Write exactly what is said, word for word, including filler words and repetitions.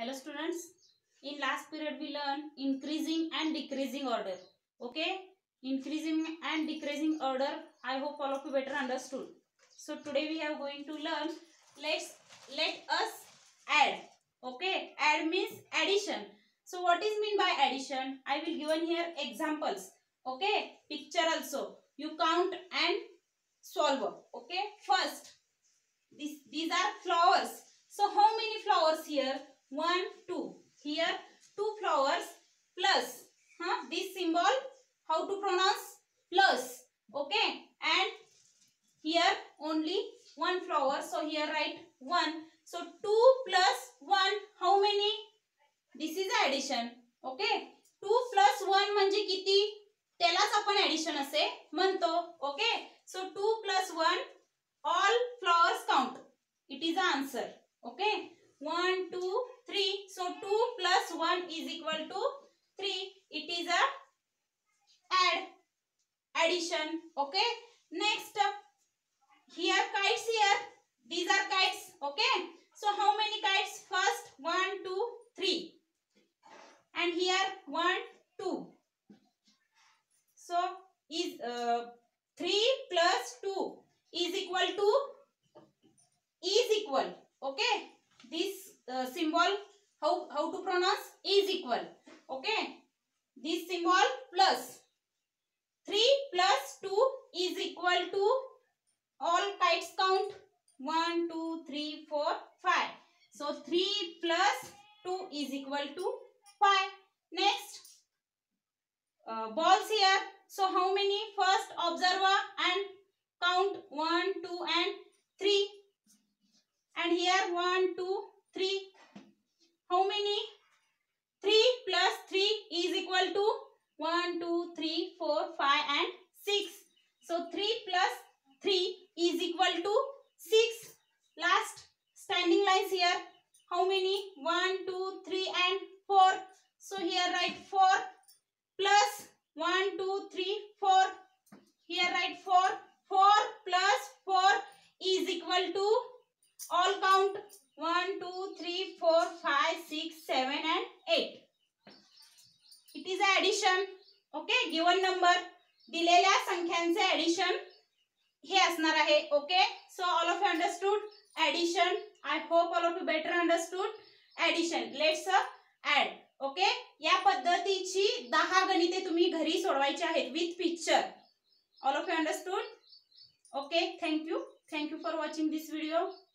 Hello students, in last period we learned increasing and decreasing order. Okay, increasing and decreasing order, I hope all of you better understood. So today we are going to learn, let's let us add. Okay, add means addition. So what is mean by addition? I will given here examples. Okay, picture also, you count and solve. Okay, first this these are flowers. So how many flowers here? One, two. Here two flowers plus. Huh? This symbol, how to pronounce? Plus. Okay. And here only one flower. So here write one. So two plus one. How many? This is addition. Okay. two plus one म्हणजे किती? त्यालाच आपण addition असे म्हणतो. Okay. So two plus one. All flowers count. It is the answer. Okay. one, two, three. So two plus one is equal to three. It is a add. Addition. Okay. Next. Here kites here. These are kites. Okay. So how many kites? First one, two, three. And here one, two. So is uh, three plus two is equal to is equal. Okay, this uh, symbol, how how to pronounce? Is equal. Okay, this symbol plus three plus two is equal to, all kites count one, two, three, four, five. So three plus two is equal to five. Next, uh, balls here. So how many? First observe and count one, two and three. And here one, two, three. How many? three plus three is equal to one, two, three, four, five and six. So three plus three is equal to six. Last standing lines here. How many? one, two, three and four. So here write four plus one, two, three, four. Here write four. four plus four is equal to, all count one, two, three, four, five, six, seven and eight. It is addition. Okay, given number. दिलेल्या संख्यांचे addition हे असणार आहे. Okay, so all of you understood addition. I hope all of you better understood addition. Let's uh, add. Okay, या पद्धतीची दहा गणिते तुम्ही घरी सोडवायची आहेत with picture. All of you understood? Okay, thank you. Thank you for watching this video.